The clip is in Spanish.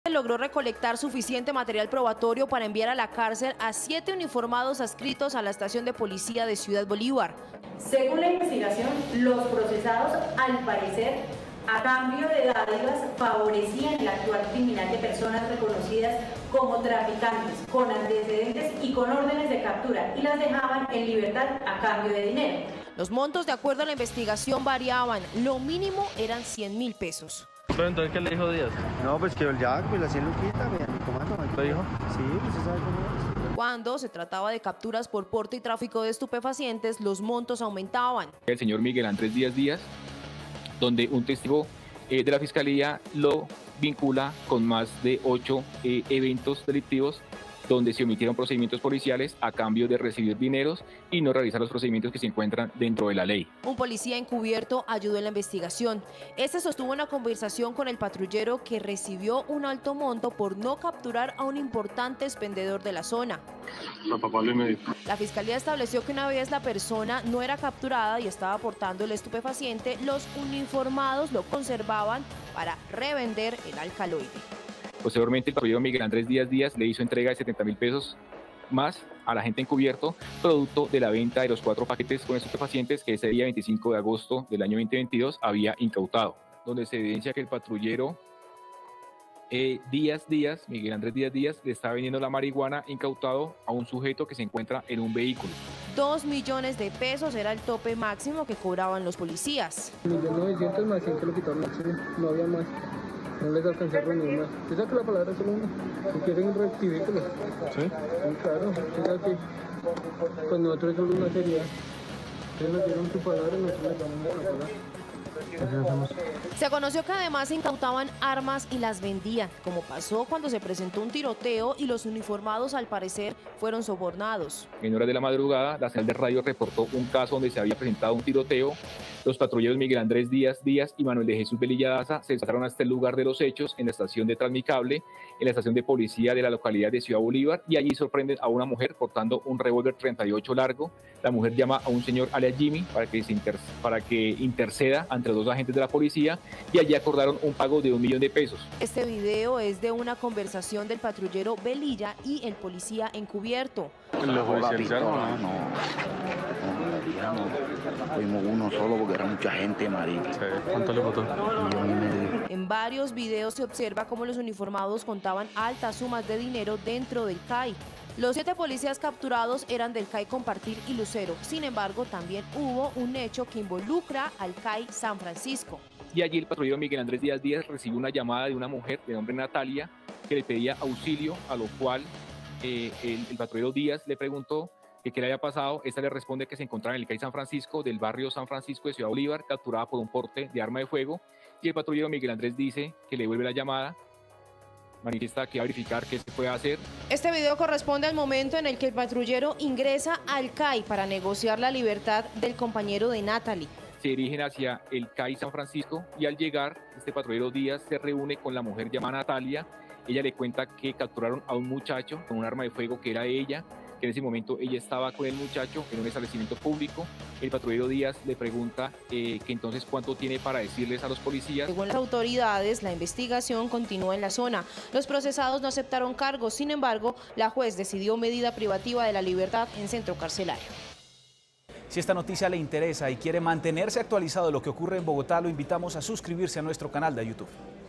Logró recolectar suficiente material probatorio para enviar a la cárcel a 7 uniformados adscritos a la estación de policía de Ciudad Bolívar. Según la investigación, los procesados, al parecer, a cambio de dádivas, favorecían el actuar criminal de personas reconocidas como traficantes, con antecedentes y con órdenes de captura, y las dejaban en libertad a cambio de dinero. Los montos, de acuerdo a la investigación, variaban. Lo mínimo eran 100.000 pesos. Pero entonces, ¿qué le dijo Díaz? No, pues que el Jack, pues la 100 luquita, mi comando. ¿Lo dijo? Sí, pues se sabe cómo es. Cuando se trataba de capturas por porte y tráfico de estupefacientes, los montos aumentaban. El señor Miguel Andrés Díaz, donde un testigo de la Fiscalía lo vincula con más de 8 eventos delictivos donde se omitieron procedimientos policiales a cambio de recibir dineros y no realizar los procedimientos que se encuentran dentro de la ley. Un policía encubierto ayudó en la investigación. Este sostuvo una conversación con el patrullero que recibió un alto monto por no capturar a un importante expendedor de la zona. La Fiscalía estableció que una vez la persona no era capturada y estaba portando el estupefaciente, los uniformados lo conservaban para revender el alcaloide. Posteriormente, el patrullero Miguel Andrés Díaz le hizo entrega de 70.000 pesos más al agente encubierto, producto de la venta de los 4 paquetes con estupefacientes que ese día 25 de agosto del año 2022 había incautado, donde se evidencia que el patrullero Miguel Andrés Díaz, le está vendiendo la marihuana incautado a un sujeto que se encuentra en un vehículo. 2 millones de pesos era el tope máximo que cobraban los policías. 1.900.000 más 100 que lo quitaron, no había más. No les alcancé a reunir más. ¿Esa que la palabra es solo una? Si quieren rectivículos. ¿Sí? Claro, esa que pues nosotros solo una sería. Ustedes nos dieron su palabra y nosotros les damos la palabra. Se conoció que además se incautaban armas y las vendían, como pasó cuando se presentó un tiroteo y los uniformados al parecer fueron sobornados. En horas de la madrugada, la señal de radio reportó un caso donde se había presentado un tiroteo. Los patrulleros Miguel Andrés Díaz y Manuel de Jesús Velilla Daza se desplazaron hasta el lugar de los hechos en la estación de Transmicable, en la estación de policía de la localidad de Ciudad Bolívar, y allí sorprenden a una mujer portando un revólver 38 largo. La mujer llama a un señor alias Jimmy para que interceda ante los 2 agentes de la policía, y allí acordaron un pago de 1 millón de pesos. Este video es de una conversación del patrullero Velilla y el policía encubierto. ¿Los judicializaron o no? No, fuimos uno solo porque era mucha gente, marica. Sí. ¿Cuánto le votó? 1,5 millones. En varios videos se observa cómo los uniformados contaban altas sumas de dinero dentro del CAI. Los 7 policías capturados eran del CAI Compartir y Lucero. Sin embargo, también hubo un hecho que involucra al CAI San Francisco. Y allí el patrullero Miguel Andrés Díaz recibió una llamada de una mujer de nombre Natalia que le pedía auxilio, a lo cual el patrullero Díaz le preguntó qué le había pasado. Esta le responde que se encontraba en el CAI San Francisco del barrio San Francisco de Ciudad Bolívar, capturada por un porte de arma de fuego, y el patrullero Miguel Andrés dice que le devuelve la llamada, manifiesta que va a verificar qué se puede hacer. Este video corresponde al momento en el que el patrullero ingresa al CAI para negociar la libertad del compañero de Natalie. Se dirigen hacia el CAI San Francisco y al llegar, este patrullero Díaz se reúne con la mujer llamada Natalia. Ella le cuenta que capturaron a un muchacho con un arma de fuego que era de ella, que en ese momento ella estaba con el muchacho en un establecimiento público. El patrullero Díaz le pregunta que entonces cuánto tiene para decirles a los policías. Según las autoridades, la investigación continúa en la zona. Los procesados no aceptaron cargos, sin embargo, la juez decidió medida privativa de la libertad en centro carcelario. Si esta noticia le interesa y quiere mantenerse actualizado de lo que ocurre en Bogotá, lo invitamos a suscribirse a nuestro canal de YouTube.